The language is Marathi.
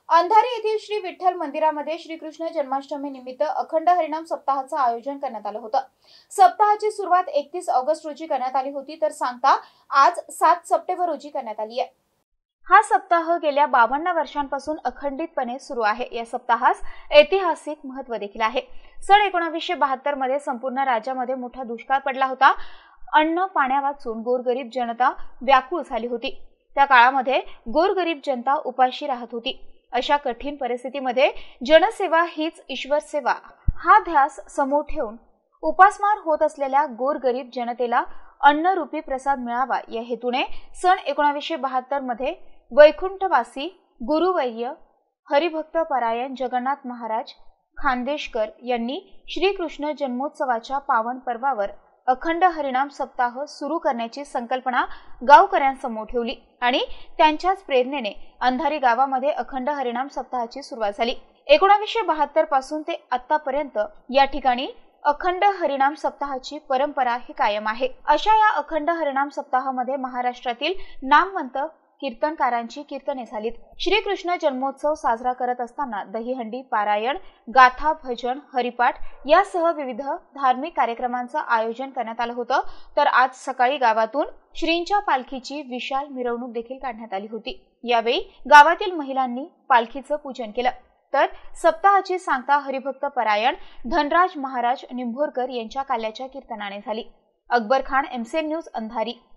अंधारी येथील श्री विठ्ठल मंदिरामध्ये श्रीकृष्ण जन्माष्टमी निमित्त अखंड हरिनाम सप्ताहाचं आयोजन करण्यात आलं होतं। सप्ताहाची सुरुवात 31 ऑगस्ट रोजी करण्यात आली होती, तर सांगता आज 7 सप्टेंबर रोजी करण्यात आली आहे। हा सप्ताह गेल्या 52 वर्षांपासून अखंडितपणे सुरू आहे। या सप्ताहास ऐतिहासिक महत्त्व देखील आहे। सन 1972 मध्ये संपूर्ण राज्यामध्ये मोठा दुष्काळ पडला होता। अन्न पाण्या वाचून गोरगरीब जनता व्याकुळ झाली होती। त्या काळामध्ये गोरगरीब जनता उपाशी राहत होती। अशा कठीण परिस्थितीमध्ये जनसेवा हीच ईश्वर सेवा हा ध्यास समोर ठेवून उपासमार होत असलेल्या गोरगरीब जनतेला अन्नरूपी प्रसाद मिळावा या हेतूने सन 1972 मध्ये वैकुंठवासी गुरुवर्य हरिभक्त परायण जगन्नाथ महाराज खानदेशकर यांनी श्रीकृष्ण जन्मोत्सवाच्या पावन पर्वावर अखंड हरिनाम सप्ताह सुरू करण्याची संकल्पना गावकऱ्यांसमोर ठेवली आणि त्यांच्याच प्रेरणेने अंधारी गावामध्ये अखंड हरिनाम सप्ताहाची सुरुवात झाली। 1972 पासून ते आतापर्यंत या ठिकाणी अखंड हरिनाम सप्ताहाची परंपरा ही कायम आहे। अशा या अखंड हरिनाम सप्ताहामध्ये महाराष्ट्रातील नामवंत कीर्तनकारांची कीर्तने झालीत। श्रीकृष्ण जन्मोत्सव साजरा करत असताना दहीहंडी पारायण गाथा भजन हरिपाठ यासह विविध धार्मिक कार्यक्रमांचं आयोजन करण्यात आलं होतं। तर आज सकाळी गावातून श्रींच्या पालखीची विशाल मिरवणूक देखील काढण्यात आली होती। यावेळी गावातील महिलांनी पालखीचं पूजन केलं। तर सप्ताहाची सांगता हरिभक्त परायण धनराज महाराज निंभोरकर यांच्या काल्याच्या कीर्तनाने झाली। अकबर खान, एमसीएन न्यूज, अंधारी।